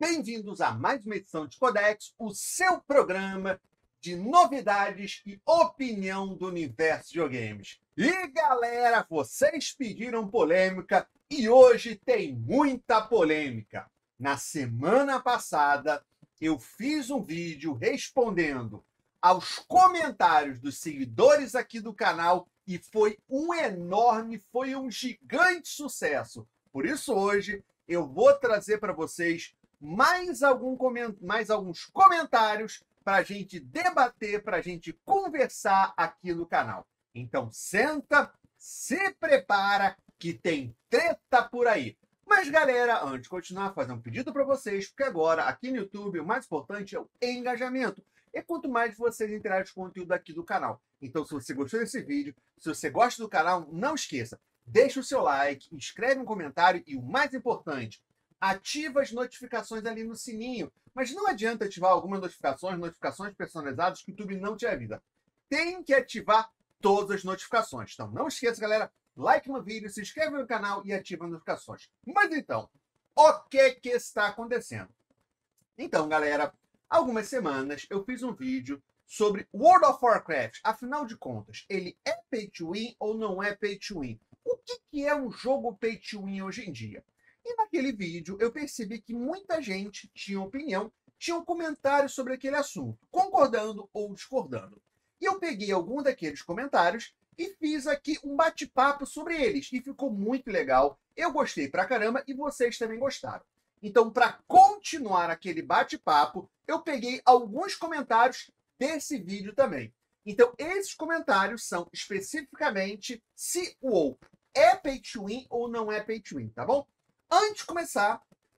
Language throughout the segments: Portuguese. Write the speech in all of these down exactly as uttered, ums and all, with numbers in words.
Bem-vindos a mais uma edição de Codex, o seu programa de novidades e opinião do universo de videogames. E galera, vocês pediram polêmica e hoje tem muita polêmica. Na semana passada, eu fiz um vídeo respondendo aos comentários dos seguidores aqui do canal e foi um enorme, foi um gigante sucesso. Por isso hoje eu vou trazer para vocês mais, algum coment... mais alguns comentários para a gente debater, para a gente conversar aqui no canal. Então senta, se prepara que tem treta por aí. Mas galera, antes de continuar, fazer um pedido para vocês, porque agora aqui no YouTube o mais importante é o engajamento. E quanto mais vocês interagem com o conteúdo aqui do canal. Então se você gostou desse vídeo, se você gosta do canal, não esqueça, deixa o seu like, escreve um comentário e o mais importante, ativa as notificações ali no sininho. Mas não adianta ativar algumas notificações, notificações personalizadas que o YouTube não te avisa. Tem que ativar todas as notificações. Então não esqueça, galera, like no vídeo, se inscreve no canal e ativa as notificações. Mas então, o que que está acontecendo? Então, galera, há algumas semanas eu fiz um vídeo sobre World of Warcraft. Afinal de contas, ele é pay to win ou não é pay to win? O que que é um jogo pay to win hoje em dia? E naquele vídeo eu percebi que muita gente tinha opinião, tinha um comentário sobre aquele assunto, concordando ou discordando. E eu peguei algum daqueles comentários e fiz aqui um bate-papo sobre eles. E ficou muito legal. Eu gostei pra caramba e vocês também gostaram. Então, para continuar aquele bate-papo, eu peguei alguns comentários desse vídeo também. Então, esses comentários são especificamente se o WoW é pay to win ou não é pay to win, tá bom? Antes de começar,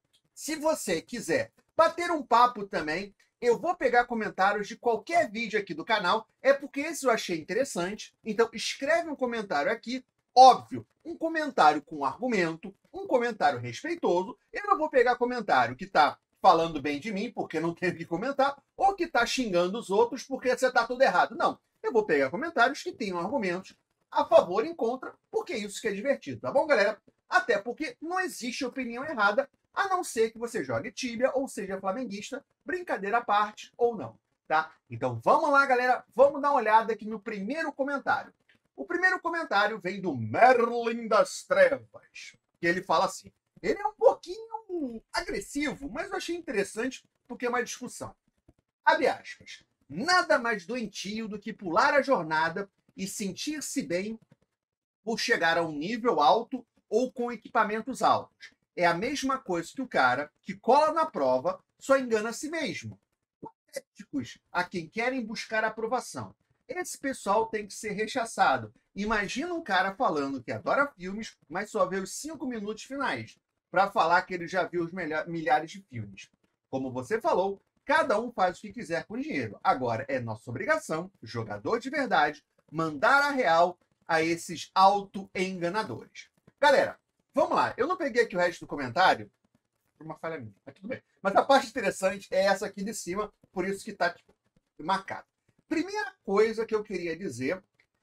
se você quiser bater um papo também, eu vou pegar comentários de qualquer vídeo aqui do canal, é porque esse eu achei interessante. Então escreve um comentário aqui, óbvio, um comentário com argumento, um comentário respeitoso. Eu não vou pegar comentário que está falando bem de mim, porque não tenho que comentar, ou que está xingando os outros porque você está tudo errado. Não, eu vou pegar comentários que tenham argumentos a favor e contra, porque isso que é divertido, tá bom, galera? Até porque não existe opinião errada, a não ser que você jogue Tibia ou seja flamenguista, brincadeira à parte ou não, tá? Então vamos lá, galera, vamos dar uma olhada aqui no primeiro comentário. O primeiro comentário vem do Merlin das Trevas, que ele fala assim, ele é um pouquinho agressivo, mas eu achei interessante porque é uma discussão. Abre aspas, nada mais doentio do que pular a jornada e sentir-se bem por chegar a um nível alto ou com equipamentos altos. É a mesma coisa que o cara que cola na prova só engana a si mesmo. Patéticos a quem querem buscar aprovação. Esse pessoal tem que ser rechaçado. Imagina um cara falando que adora filmes, mas só vê os cinco minutos finais, para falar que ele já viu os milhares de filmes. Como você falou, cada um faz o que quiser com dinheiro. Agora é nossa obrigação, jogador de verdade, mandar a real a esses auto-enganadores. Galera, vamos lá. Eu não peguei aqui o resto do comentário, por uma falha minha, mas tudo bem. Mas a parte interessante é essa aqui de cima, por isso que está tipo, marcado. Primeira coisa que eu queria dizer,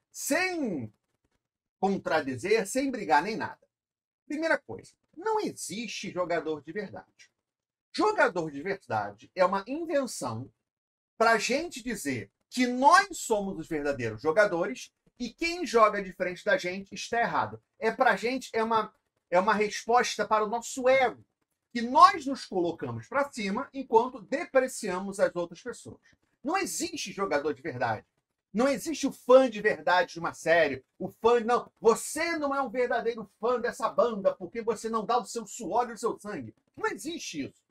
sem contradizer, sem brigar nem nada. Primeira coisa, não existe jogador de verdade. Jogador de verdade é uma invenção para a gente dizer que nós somos os verdadeiros jogadores e quem joga de frente da gente está errado. É pra gente, é uma, é uma resposta para o nosso ego. Que nós nos colocamos para cima enquanto depreciamos as outras pessoas. Não existe jogador de verdade. Não existe o fã de verdade de uma série. O fã, não. Você não é um verdadeiro fã dessa banda porque você não dá o seu suor e o seu sangue. Não existe isso.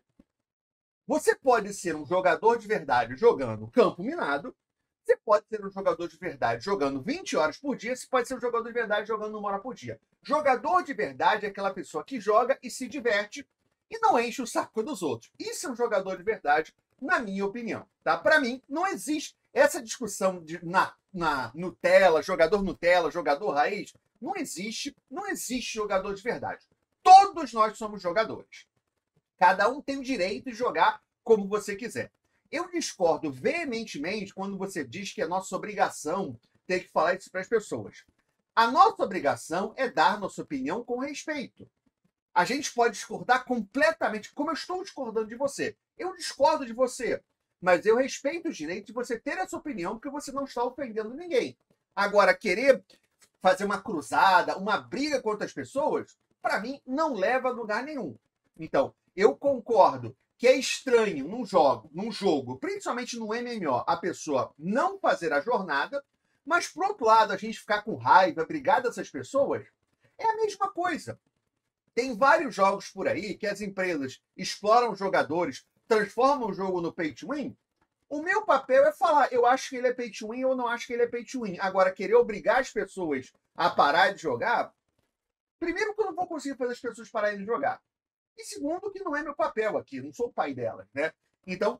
Você pode ser um jogador de verdade jogando campo minado. Você pode ser um jogador de verdade jogando vinte horas por dia, você pode ser um jogador de verdade jogando uma hora por dia. Jogador de verdade é aquela pessoa que joga e se diverte e não enche o saco dos outros. Isso é um jogador de verdade, na minha opinião. Tá? Para mim, não existe essa discussão de na, na Nutella, jogador Nutella, jogador raiz. Não existe, não existe jogador de verdade. Todos nós somos jogadores. Cada um tem o direito de jogar como você quiser. Eu discordo veementemente quando você diz que é nossa obrigação ter que falar isso para as pessoas. A nossa obrigação é dar nossa opinião com respeito. A gente pode discordar completamente, como eu estou discordando de você. Eu discordo de você, mas eu respeito o direito de você ter essa opinião, porque você não está ofendendo ninguém. Agora, querer fazer uma cruzada, uma briga contra as pessoas, para mim, não leva a lugar nenhum. Então, eu concordo que é estranho num jogo, num jogo, principalmente no M M O, a pessoa não fazer a jornada, mas, por outro lado, a gente ficar com raiva, brigar dessas pessoas, é a mesma coisa. Tem vários jogos por aí que as empresas exploram jogadores, transformam o jogo no pay to win. O meu papel é falar, eu acho que ele é pay to win ou não acho que ele é pay to win. Agora, querer obrigar as pessoas a parar de jogar, primeiro que eu não vou conseguir fazer as pessoas pararem de jogar. E segundo que não é meu papel aqui, não sou o pai delas, né? Então,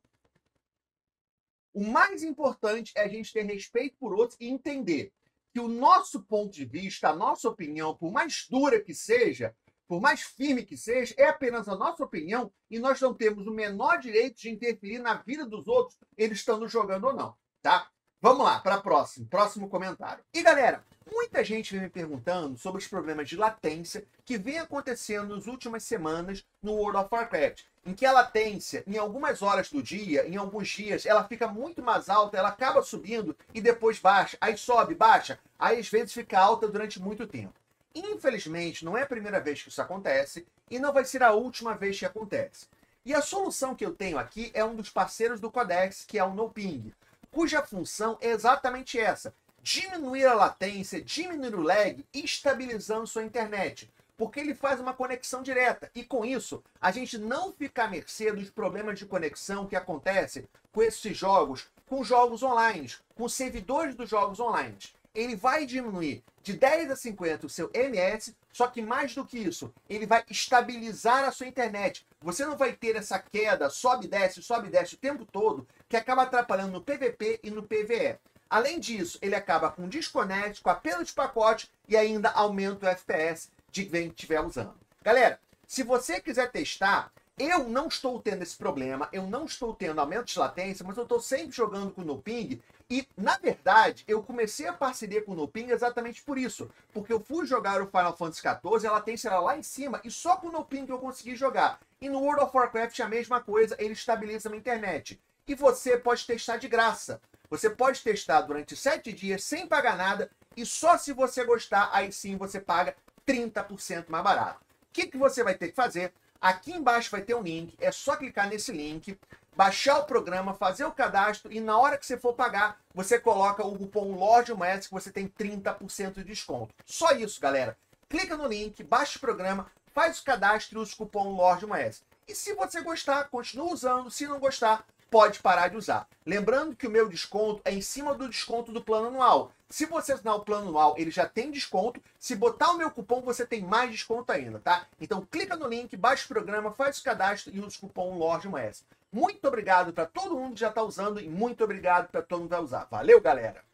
o mais importante é a gente ter respeito por outros e entender que o nosso ponto de vista, a nossa opinião, por mais dura que seja, por mais firme que seja, é apenas a nossa opinião e nós não temos o menor direito de interferir na vida dos outros, eles estando jogando ou não, tá? Vamos lá, para próximo, próximo comentário. E galera, muita gente vem me perguntando sobre os problemas de latência que vem acontecendo nas últimas semanas no World of Warcraft, em que a latência, em algumas horas do dia, em alguns dias, ela fica muito mais alta, ela acaba subindo e depois baixa, aí sobe, baixa, aí às vezes fica alta durante muito tempo. Infelizmente, não é a primeira vez que isso acontece e não vai ser a última vez que acontece. E a solução que eu tenho aqui é um dos parceiros do Codex, que é o NoPing, cuja função é exatamente essa: diminuir a latência, diminuir o lag, estabilizando sua internet, porque ele faz uma conexão direta e com isso a gente não fica à mercê dos problemas de conexão que acontecem com esses jogos, com jogos online, com servidores dos jogos online. Ele vai diminuir de dez a cinquenta o seu M S, só que mais do que isso, ele vai estabilizar a sua internet. Você não vai ter essa queda, sobe e desce, sobe e desce o tempo todo, que acaba atrapalhando no P V P e no P V E. Além disso, ele acaba com desconect, com a perda de pacote e ainda aumenta o F P S de quem estiver usando. Galera, se você quiser testar, eu não estou tendo esse problema, eu não estou tendo aumento de latência, mas eu estou sempre jogando com o NoPing. E, na verdade, eu comecei a parceria com o NoPing exatamente por isso. Porque eu fui jogar o Final Fantasy quatorze, a latência era lá em cima, e só com o NoPing eu consegui jogar. E no World of Warcraft a mesma coisa, ele estabiliza a minha internet. E você pode testar de graça. Você pode testar durante sete dias sem pagar nada, e só se você gostar, aí sim você paga trinta por cento mais barato. O que, que você vai ter que fazer? Aqui embaixo vai ter um link, é só clicar nesse link, baixar o programa, fazer o cadastro e na hora que você for pagar, você coloca o cupom LORDMOES que você tem trinta por cento de desconto. Só isso, galera. Clica no link, baixa o programa, faz o cadastro e usa o cupom LORDMOES. E se você gostar, continua usando. Se não gostar, pode parar de usar. Lembrando que o meu desconto é em cima do desconto do plano anual. Se você assinar o plano anual, ele já tem desconto. Se botar o meu cupom, você tem mais desconto ainda, tá? Então clica no link, baixa o programa, faz o cadastro e usa o cupom LORDMOES. Muito obrigado para todo mundo que já está usando e muito obrigado para todo mundo que vai usar. Valeu, galera!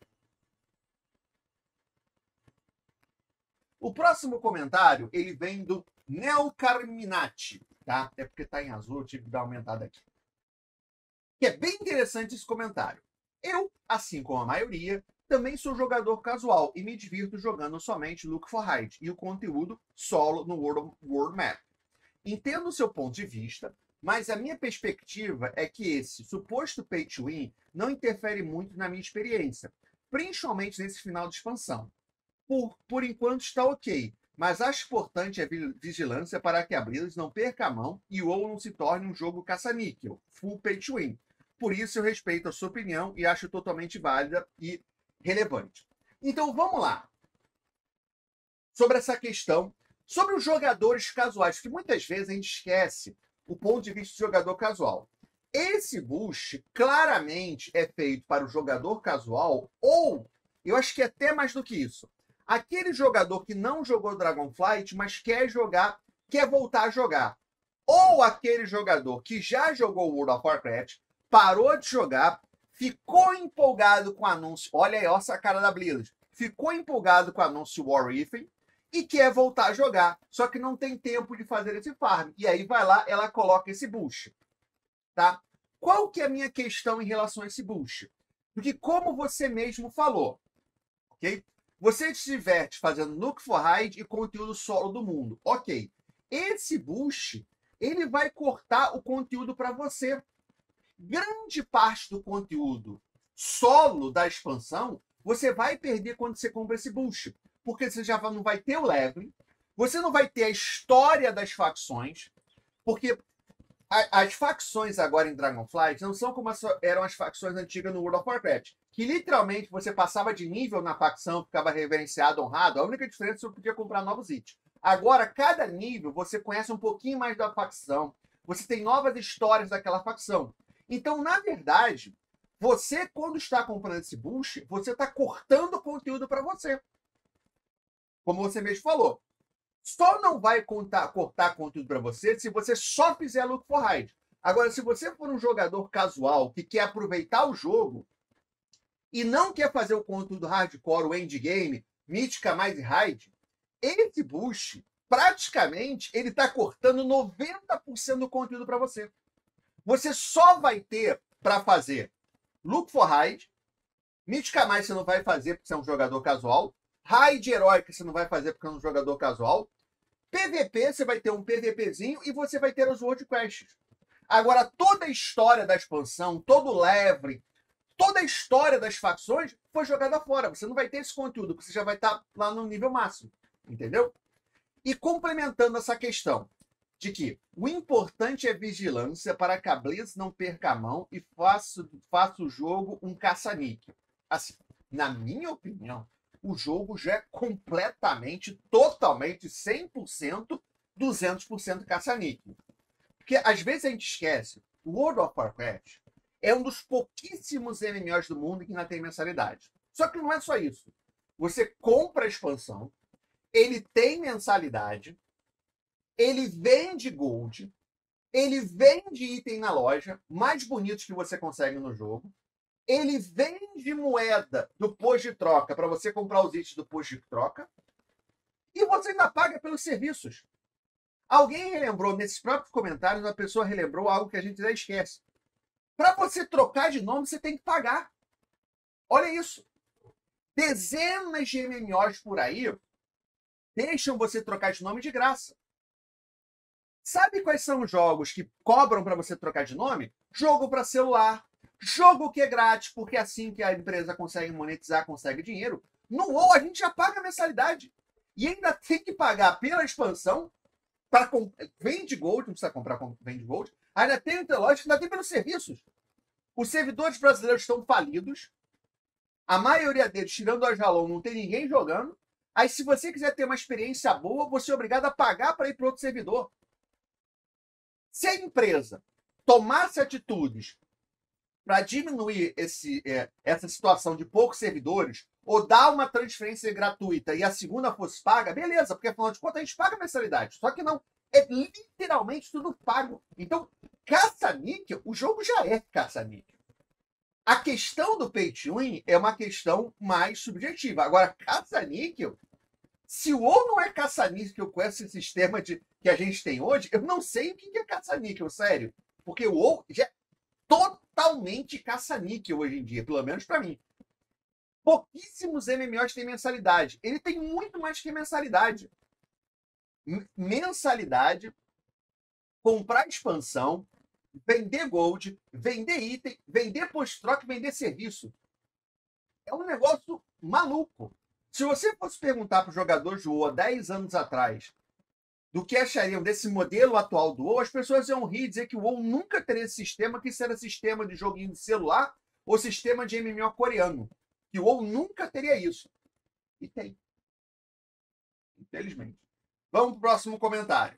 O próximo comentário, ele vem do Neo Carminati, tá? É porque tá em azul, eu tive que dar uma aumentada aqui. Que é bem interessante esse comentário. Eu, assim como a maioria, também sou jogador casual e me divirto jogando somente Look for Hide e o conteúdo solo no World, World Map. Entendo o seu ponto de vista, mas a minha perspectiva é que esse suposto pay to win não interfere muito na minha experiência, principalmente nesse final de expansão. Por, por enquanto está ok, mas acho importante a vigilância para que a Blizzard não perca a mão e o WoW não se torne um jogo caça-níquel, full pay to win. Por isso eu respeito a sua opinião e acho totalmente válida e relevante. Então vamos lá. Sobre essa questão, sobre os jogadores casuais, que muitas vezes a gente esquece o ponto de vista do jogador casual. Esse boost claramente é feito para o jogador casual ou, eu acho que até mais do que isso, aquele jogador que não jogou Dragonflight, mas quer jogar, quer voltar a jogar. Ou aquele jogador que já jogou World of Warcraft, parou de jogar, ficou empolgado com o anúncio, olha aí, olha essa cara da Blizzard, ficou empolgado com o anúncio War Rift e quer voltar a jogar, só que não tem tempo de fazer esse farm. E aí vai lá, ela coloca esse boost, tá? Qual que é a minha questão em relação a esse boost? Porque como você mesmo falou, ok? Você se diverte fazendo Look for Hide e conteúdo solo do mundo, ok. esse boost, ele vai cortar o conteúdo para você. Grande parte do conteúdo solo da expansão, você vai perder quando você compra esse boost. Porque você já não vai ter o leveling, você não vai ter a história das facções, porque as facções agora em Dragonflight não são como eram as facções antigas no World of Warcraft, que literalmente você passava de nível na facção, ficava reverenciado, honrado. A única diferença é que você podia comprar novos itens. Agora, cada nível, você conhece um pouquinho mais da facção, você tem novas histórias daquela facção. Então, na verdade, você, quando está comprando esse boost, você está cortando conteúdo para você. Como você mesmo falou. Só não vai contar, cortar conteúdo para você se você só fizer Look for Hide. Agora, se você for um jogador casual que quer aproveitar o jogo e não quer fazer o conteúdo hardcore, o endgame, mítica mais e raid, esse boost, praticamente, ele está cortando noventa por cento do conteúdo para você. Você só vai ter para fazer Look for Hide, mítica mais você não vai fazer porque você é um jogador casual, raid heróica você não vai fazer porque é um jogador casual, P V P você vai ter um PVPzinho e você vai ter os World Quests. Agora, toda a história da expansão, todo o level, toda a história das facções foi jogada fora. Você não vai ter esse conteúdo, porque você já vai estar lá no nível máximo. Entendeu? E complementando essa questão de que o importante é vigilância para que a Blizz não perca a mão e faça, faça o jogo um caça-níquel. Assim, na minha opinião, o jogo já é completamente, totalmente, cem por cento, duzentos por cento caça-níquel. Porque às vezes a gente esquece, o World of Warcraft é um dos pouquíssimos M M Os do mundo que ainda tem mensalidade. Só que não é só isso. Você compra a expansão, ele tem mensalidade, ele vende gold, ele vende item na loja, mais bonitos que você consegue no jogo, ele vende moeda do posto de troca para você comprar os itens do posto de troca, e você ainda paga pelos serviços. Alguém relembrou, nesses próprios comentários, uma pessoa relembrou algo que a gente já esquece. Para você trocar de nome, você tem que pagar. Olha isso. Dezenas de M M Os por aí deixam você trocar de nome de graça. Sabe quais são os jogos que cobram para você trocar de nome? Jogo para celular, jogo que é grátis, porque é assim que a empresa consegue monetizar, consegue dinheiro. No WoW, a gente já paga mensalidade. E ainda tem que pagar pela expansão, para comp... vende gold, não precisa comprar vende gold, ainda tem o loja, ainda tem pelos serviços. Os servidores brasileiros estão falidos, a maioria deles, tirando o Ajalon, não tem ninguém jogando. Aí, se você quiser ter uma experiência boa, você é obrigado a pagar para ir para outro servidor. Se a empresa tomasse atitudes para diminuir esse, é, essa situação de poucos servidores, ou dar uma transferência gratuita e a segunda fosse paga, beleza, porque afinal de contas a gente paga mensalidade. Só que não, é literalmente tudo pago. Então, caça-níquel, o jogo já é caça-níquel. A questão do pay to win é uma questão mais subjetiva. Agora, caça-níquel, se o WoW não é caça-níquel com esse sistema de, que a gente tem hoje, eu não sei o que é caça-níquel, sério. Porque o WoW já é totalmente caça-níquel hoje em dia, pelo menos para mim. Pouquíssimos M M Os têm mensalidade. Ele tem muito mais que mensalidade. Mensalidade, comprar expansão, vender gold, vender item, vender post-troca, vender serviço. É um negócio maluco. Se você fosse perguntar para os jogadores do WoW há dez anos atrás do que achariam desse modelo atual do WoW, as pessoas iam rir e dizer que o WoW nunca teria esse sistema, que isso era sistema de joguinho de celular ou sistema de M M O coreano. Que o WoW nunca teria isso. E tem. Infelizmente. Vamos para o próximo comentário.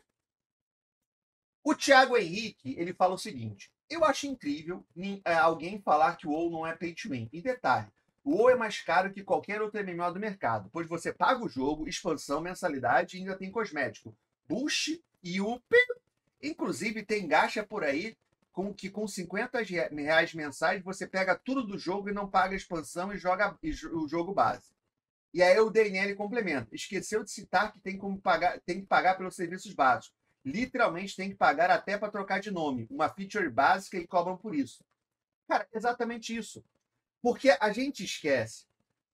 O Thiago Henrique, ele fala o seguinte: eu acho incrível alguém falar que o WoW não é pay to win. E detalhe, o WoW é mais caro que qualquer outro M M O do mercado, pois você paga o jogo, expansão, mensalidade e ainda tem cosmético, boost e U P. Inclusive tem gacha por aí com que com cinquenta reais mensais você pega tudo do jogo e não paga a expansão e joga e, o jogo base. E aí o D N L complementa. Esqueceu de citar que tem, como pagar, tem que pagar pelos serviços básicos. Literalmente tem que pagar até para trocar de nome. Uma feature básica e cobram por isso. Cara, exatamente isso. Porque a gente esquece.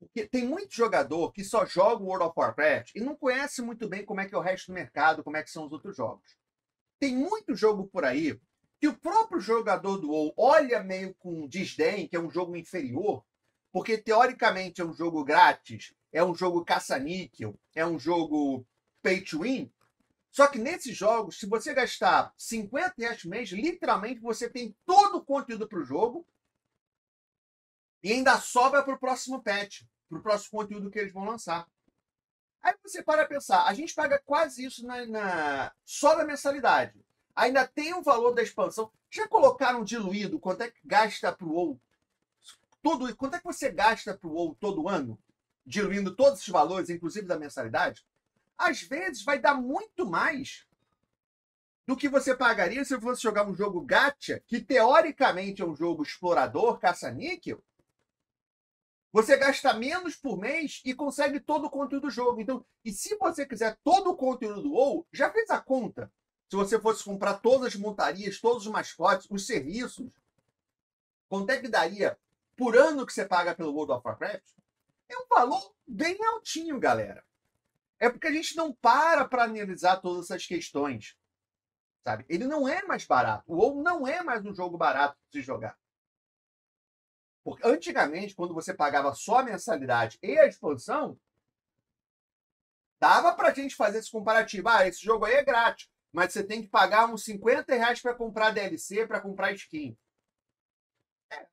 Porque tem muito jogador que só joga o World of Warcraft e não conhece muito bem como é que é o resto do mercado, como é que são os outros jogos. Tem muito jogo por aí que o próprio jogador do WoW olha meio com desdém, que é um jogo inferior, porque teoricamente é um jogo grátis, é um jogo caça-níquel, é um jogo pay to win. Só que nesses jogos, se você gastar cinquenta reais por mês, literalmente você tem todo o conteúdo para o jogo e ainda sobra para o próximo patch, para o próximo conteúdo que eles vão lançar. Aí você para pensar, a gente paga quase isso na, na, só da mensalidade. Ainda tem o valor da expansão. Já colocaram diluído quanto é que gasta para o WoW? Todo, quanto é que você gasta para o WoW todo ano? Diluindo todos esses valores, inclusive da mensalidade? Às vezes vai dar muito mais do que você pagaria se fosse jogar um jogo gacha, que teoricamente é um jogo explorador, caça-níquel. Você gasta menos por mês e consegue todo o conteúdo do jogo. Então, e se você quiser todo o conteúdo do WoW, já fez a conta? Se você fosse comprar todas as montarias, todos os mascotes, os serviços, quanto é que daria por ano que você paga pelo World of Warcraft? É um valor bem altinho, galera. É porque a gente não para para analisar todas essas questões, sabe? Ele não é mais barato. O WoW não é mais um jogo barato de se jogar. Porque antigamente, quando você pagava só a mensalidade e a expansão, dava pra gente fazer esse comparativo. Ah, esse jogo aí é grátis, mas você tem que pagar uns cinquenta reais para comprar D L C, para comprar skin. É.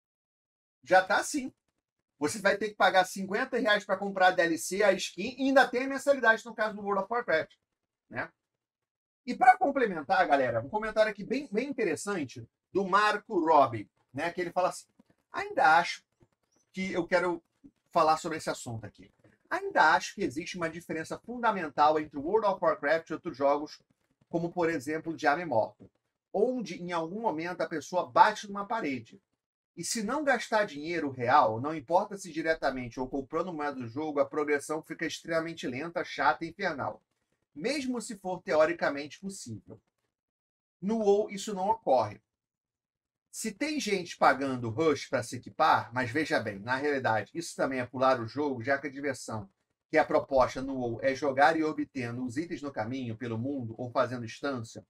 Já tá assim. Você vai ter que pagar cinquenta reais para comprar a D L C, a skin, e ainda tem a mensalidade no caso do World of Warcraft, né? E para complementar, galera, um comentário aqui bem, bem interessante do Marco Robbie, né? Que ele fala assim: ainda acho que eu quero falar sobre esse assunto aqui. Ainda acho que existe uma diferença fundamental entre o World of Warcraft e outros jogos, como, por exemplo, o Diablo Immortal, onde, em algum momento, a pessoa bate numa parede. E se não gastar dinheiro real, não importa se diretamente ou comprando moeda do jogo, a progressão fica extremamente lenta, chata e infernal, mesmo se for teoricamente possível. No WoW, isso não ocorre. Se tem gente pagando rush para se equipar, mas veja bem, na realidade, isso também é pular o jogo, já que a diversão que a proposta no WoW é jogar e obtendo os itens no caminho, pelo mundo, ou fazendo instância.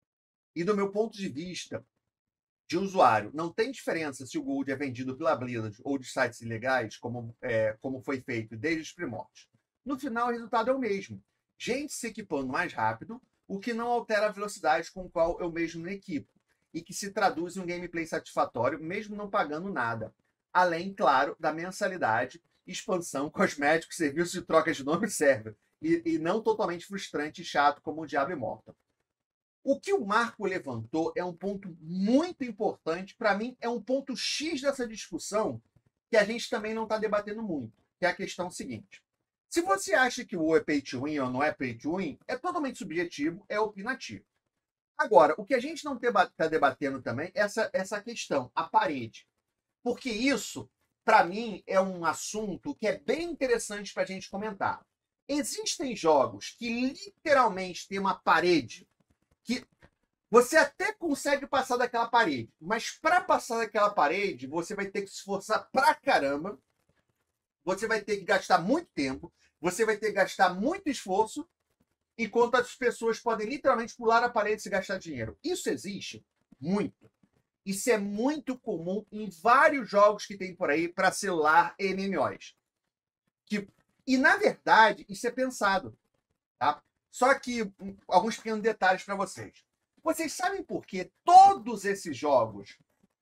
E do meu ponto de vista de usuário, não tem diferença se o Gold é vendido pela Blizzard ou de sites ilegais, como, é, como foi feito desde os primórdios. No final, o resultado é o mesmo. Gente se equipando mais rápido, o que não altera a velocidade com a qual eu mesmo me equipo, e que se traduz em um gameplay satisfatório, mesmo não pagando nada. Além, claro, da mensalidade, expansão, cosméticos, serviços de troca de nome e server, e, e não totalmente frustrante e chato como o Diablo Immortal. O que o Marco levantou é um ponto muito importante, para mim é um ponto X dessa discussão, que a gente também não está debatendo muito, que é a questão seguinte. Se você acha que o WoW é pay to win ou não é pay to win, é totalmente subjetivo, é opinativo. Agora, o que a gente não está debatendo também é essa, essa questão, a parede. Porque isso, para mim, é um assunto que é bem interessante para a gente comentar. Existem jogos que literalmente têm uma parede que você até consegue passar daquela parede, mas para passar daquela parede, você vai ter que se esforçar pra caramba, você vai ter que gastar muito tempo, você vai ter que gastar muito esforço, enquanto as pessoas podem literalmente pular a parede e gastar dinheiro. Isso existe muito. Isso é muito comum em vários jogos que tem por aí para celular e M M Os. Que, e, na verdade, isso é pensado. Tá? Só que alguns pequenos detalhes para vocês. Vocês sabem por que todos esses jogos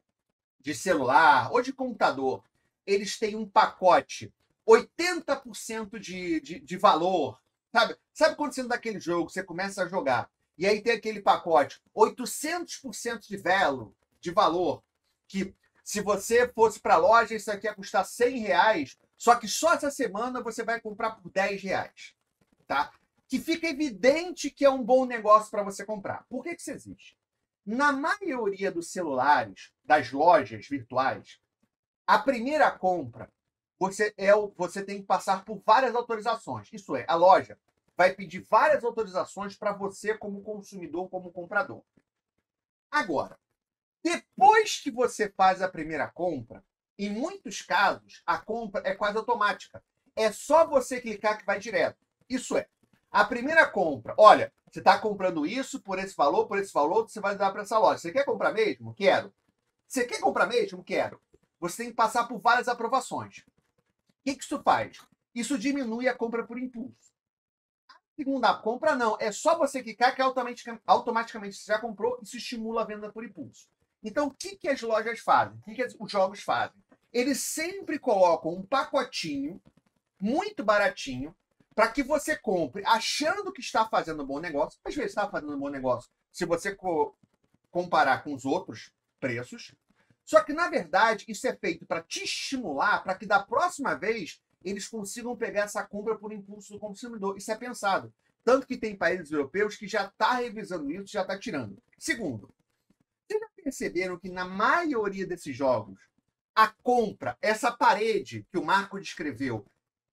de celular ou de computador, eles têm um pacote oitenta por cento de, de, de valor? Sabe? Sabe quando você daquele jogo, você começa a jogar, e aí tem aquele pacote oitocentos por cento de valor, de valor, que se você fosse para a loja, isso aqui ia custar cem reais, só que só essa semana você vai comprar por dez reais. Tá? Que fica evidente que é um bom negócio para você comprar. Por que que isso existe? Na maioria dos celulares, das lojas virtuais, a primeira compra, você, é o, você tem que passar por várias autorizações. Isso é, a loja vai pedir várias autorizações para você como consumidor, como comprador. Agora, depois que você faz a primeira compra, Em muitos casos, a compra é quase automática. É só você clicar que vai direto. Isso é, a primeira compra, olha, você está comprando isso por esse valor, por esse valor, você vai dar para essa loja. Você quer comprar mesmo? Quero. Você quer comprar mesmo? Quero. Você tem que passar por várias aprovações. O que, que isso faz? Isso diminui a compra por impulso. A segunda compra, não. É só você clicar que automaticamente, automaticamente você já comprou e isso estimula a venda por impulso. Então, o que, que as lojas fazem? O que, que os jogos fazem? Eles sempre colocam um pacotinho muito baratinho para que você compre achando que está fazendo um bom negócio. Às vezes está fazendo um bom negócio se você co comparar com os outros preços. Só que, na verdade, isso é feito para te estimular, para que da próxima vez eles consigam pegar essa compra por impulso do consumidor. Isso é pensado. Tanto que tem países europeus que já está revisando isso, já está tirando. Segundo, vocês já perceberam que na maioria desses jogos, a compra, essa parede que o Marco descreveu,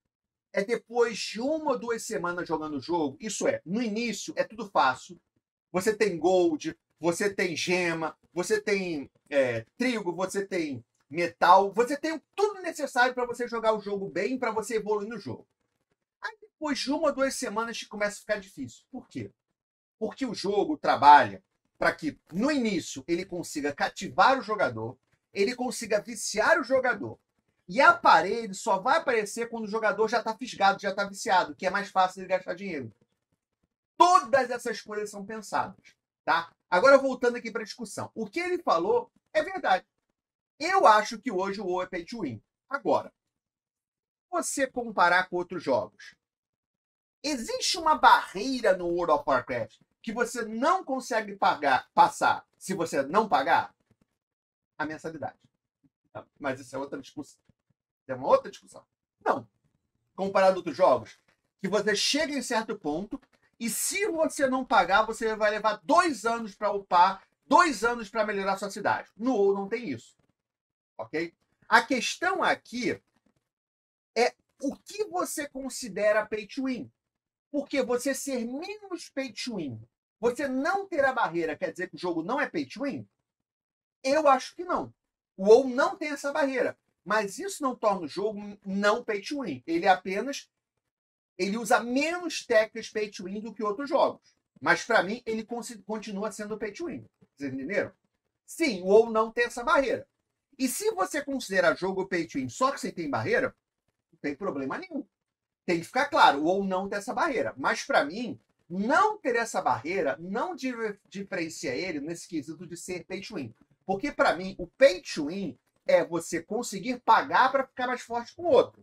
é depois de uma ou duas semanas jogando o jogo? Isso é, no início é tudo fácil. Você tem gold, você tem gema, você tem é, trigo, você tem metal, você tem tudo necessário para você jogar o jogo bem, para você evoluir no jogo. Aí depois de uma ou duas semanas começa a ficar difícil. Por quê? Porque o jogo trabalha para que no início ele consiga cativar o jogador, ele consiga viciar o jogador. E a parede só vai aparecer quando o jogador já está fisgado, já está viciado, que é mais fácil de gastar dinheiro. Todas essas coisas são pensadas, tá? Agora, voltando aqui para a discussão. O que ele falou é verdade. Eu acho que hoje o WoW é pay to win. Agora, se você comparar com outros jogos, existe uma barreira no World of Warcraft que você não consegue pagar, passar se você não pagar? A mensalidade. Mas isso é outra discussão. É uma outra discussão. Não. Comparado a outros jogos, que você chega em certo ponto e se você não pagar, você vai levar dois anos para upar, dois anos para melhorar a sua cidade. No WoW não tem isso. Ok? A questão aqui é o que você considera pay to win. Porque você ser menos pay to win, você não ter a barreira, quer dizer que o jogo não é pay to win? Eu acho que não. O WoW não tem essa barreira. Mas isso não torna o jogo não pay to win. Ele apenas ele usa menos técnicas pay to win do que outros jogos. Mas, para mim, ele continua sendo pay to win. Vocês entenderam? Sim, o WoW não tem essa barreira. E se você considera jogo pay to win só que você tem barreira, não tem problema nenhum. Tem que ficar claro, o WoW não tem essa barreira. Mas, para mim, não ter essa barreira não diferencia ele nesse quesito de ser pay to win. Porque, para mim, o pay to win é você conseguir pagar para ficar mais forte com o outro.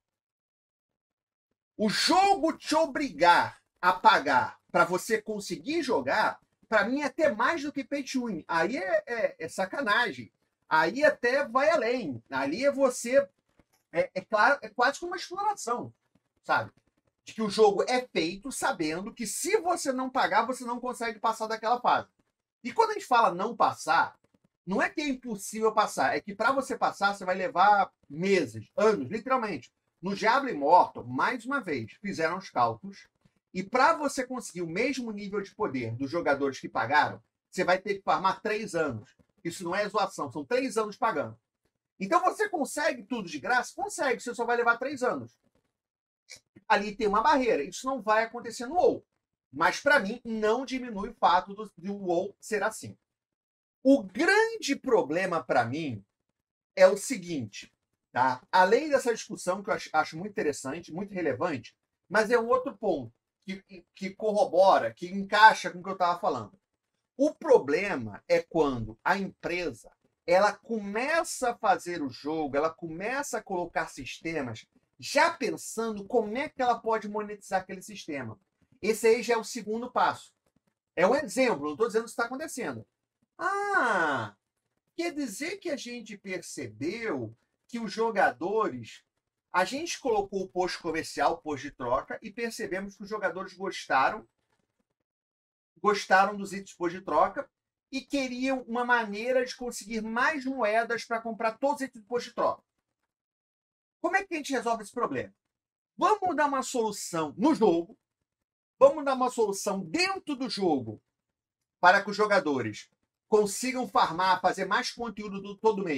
O jogo te obrigar a pagar para você conseguir jogar, para mim é até mais do que pay to win. Aí é, é, é sacanagem. Aí até vai além. Ali é você... É, é, claro, é quase como uma exploração, sabe? De que o jogo é feito sabendo que se você não pagar, você não consegue passar daquela fase. E quando a gente fala não passar, não é que é impossível passar, é que para você passar, você vai levar meses, anos, literalmente. No Diablo Immortal, mais uma vez, fizeram os cálculos e para você conseguir o mesmo nível de poder dos jogadores que pagaram, você vai ter que farmar três anos. Isso não é zoação, são três anos pagando. Então você consegue tudo de graça? Consegue, você só vai levar três anos. Ali tem uma barreira, isso não vai acontecer no WoW. Mas para mim, não diminui o fato do, do WoW ser assim. O grande problema para mim é o seguinte, tá? Além dessa discussão que eu acho, acho muito interessante, muito relevante, mas é um outro ponto que, que corrobora, que encaixa com o que eu estava falando. O problema é quando a empresa ela começa a fazer o jogo, ela começa a colocar sistemas já pensando como é que ela pode monetizar aquele sistema. Esse aí já é o segundo passo. É um exemplo, não estou dizendo que isso está acontecendo. Ah, quer dizer que a gente percebeu que os jogadores... A gente colocou o posto comercial, o posto de troca, e percebemos que os jogadores gostaram, gostaram dos itens posto de troca e queriam uma maneira de conseguir mais moedas para comprar todos os itens posto de troca. Como é que a gente resolve esse problema? Vamos dar uma solução no jogo, vamos dar uma solução dentro do jogo para que os jogadores consigam farmar, fazer mais conteúdo do, todo mês,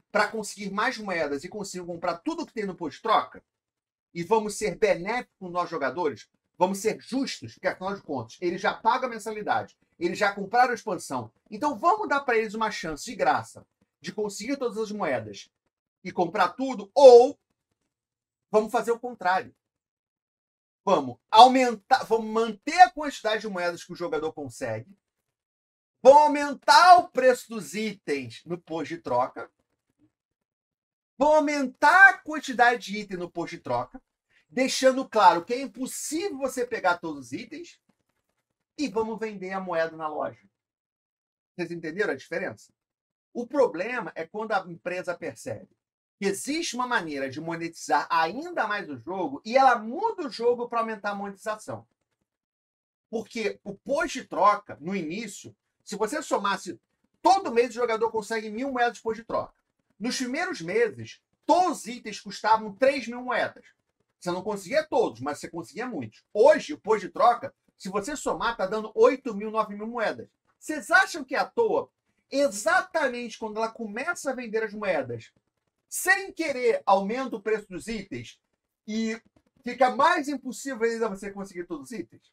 para conseguir mais moedas e conseguir comprar tudo que tem no posto-troca? E vamos ser benéficos com nós jogadores? Vamos ser justos, porque afinal de contas, eles já pagam a mensalidade, eles já compraram a expansão. Então vamos dar para eles uma chance de graça de conseguir todas as moedas e comprar tudo, ou vamos fazer o contrário. Vamos aumentar, vamos manter a quantidade de moedas que o jogador consegue, vamos aumentar o preço dos itens no posto de troca, vão aumentar a quantidade de itens no posto de troca, deixando claro que é impossível você pegar todos os itens, e vamos vender a moeda na loja. Vocês entenderam a diferença? O problema é quando a empresa percebe que existe uma maneira de monetizar ainda mais o jogo e ela muda o jogo para aumentar a monetização. Porque o posto de troca, no início, se você somasse todo mês, o jogador consegue mil moedas de posto de troca. Nos primeiros meses, todos os itens custavam três mil moedas. Você não conseguia todos, mas você conseguia muitos. Hoje, o posto de troca, se você somar, está dando oito mil, nove mil moedas. Vocês acham que é à toa? Exatamente quando ela começa a vender as moedas, sem querer, aumenta o preço dos itens e fica mais impossível ainda você conseguir todos os itens?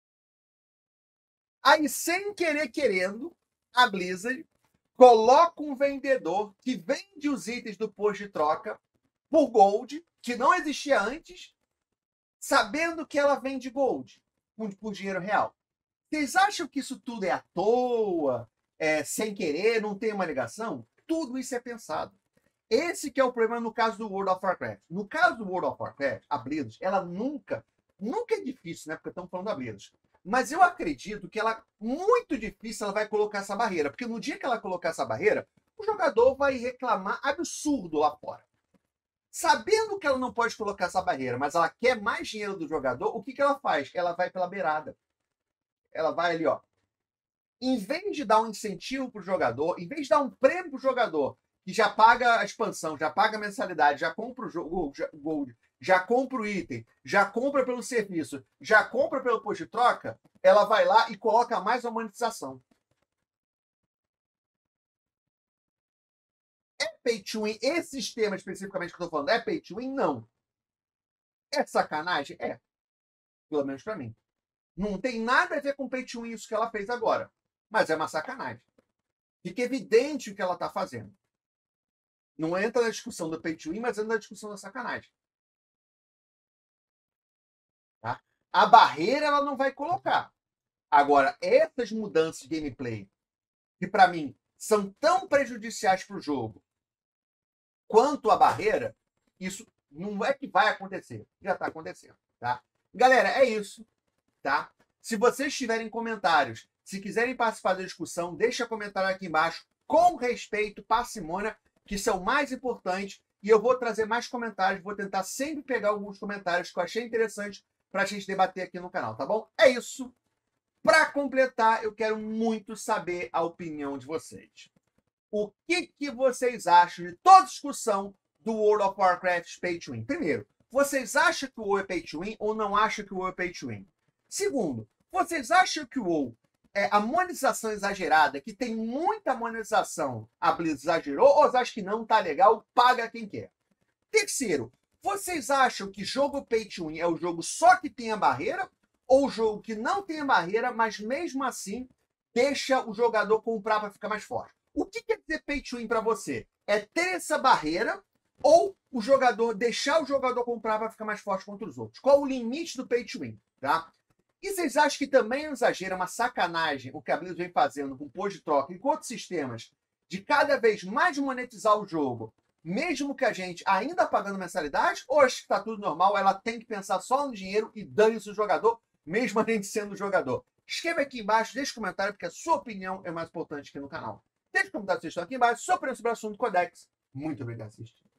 Aí, sem querer, querendo, a Blizzard coloca um vendedor que vende os itens do posto de troca por gold, que não existia antes, sabendo que ela vende gold por dinheiro real. Vocês acham que isso tudo é à toa, é, sem querer, não tem uma ligação? Tudo isso é pensado. Esse que é o problema no caso do World of Warcraft. No caso do World of Warcraft, a Blizzard, ela nunca, nunca é difícil, né? Porque estamos falando da Blizzard. Mas eu acredito que ela, muito difícil, ela vai colocar essa barreira. Porque no dia que ela colocar essa barreira, o jogador vai reclamar absurdo lá fora. Sabendo que ela não pode colocar essa barreira, mas ela quer mais dinheiro do jogador, o que, que ela faz? Ela vai pela beirada. Ela vai ali, ó. Em vez de dar um incentivo para o jogador, em vez de dar um prêmio para o jogador, que já paga a expansão, já paga a mensalidade, já compra o jogo, gold, já compra o item, já compra pelo serviço, já compra pelo posto de troca, ela vai lá e coloca mais uma monetização. É pay to win? Esse sistema especificamente que eu estou falando é pay to win? Não. É sacanagem? É. Pelo menos para mim. Não tem nada a ver com pay to win isso que ela fez agora. Mas é uma sacanagem. Fica evidente o que ela está fazendo. Não entra na discussão do pay to win, mas entra na discussão da sacanagem. Tá? A barreira ela não vai colocar. Agora, essas mudanças de gameplay, que para mim são tão prejudiciais para o jogo quanto a barreira, isso não é que vai acontecer. Já está acontecendo. Tá? Galera, é isso. Tá? Se vocês tiverem comentários, se quiserem participar da discussão, deixa comentário aqui embaixo, com respeito, parcimônia, que são mais importantes, e eu vou trazer mais comentários, vou tentar sempre pegar alguns comentários que eu achei interessante para a gente debater aqui no canal, tá bom? É isso. Para completar, eu quero muito saber a opinião de vocês. O que, que vocês acham de toda discussão do World of Warcraft Pay to Win? Primeiro, vocês acham que o WoW é Pay to Win ou não acham que o WoW é Pay to Win? Segundo, vocês acham que o WoW é a monetização exagerada, que tem muita monetização, a Blizzard exagerou, ou vocês acham que não tá legal, paga quem quer? Terceiro, vocês acham que jogo Pay to Win é o jogo só que tem a barreira, ou o jogo que não tem a barreira, mas mesmo assim deixa o jogador comprar para ficar mais forte? O que quer dizer Pay to Win para você? É ter essa barreira ou o jogador deixar o jogador comprar para ficar mais forte contra os outros? Qual o limite do Pay to Win? Tá? E vocês acham que também é um exagero, é uma sacanagem o que a Blizzard vem fazendo com posto de troca e com outros sistemas de cada vez mais monetizar o jogo, mesmo que a gente ainda pagando mensalidade, ou acho que está tudo normal, ela tem que pensar só no dinheiro e dane-se o jogador, mesmo a gente sendo jogador? Escreva aqui embaixo, deixe um comentário, porque a sua opinião é mais importante aqui no canal. Deixe um comentário se vocês estão aqui embaixo, sua opinião sobre o assunto Codex. Muito obrigado por assistir.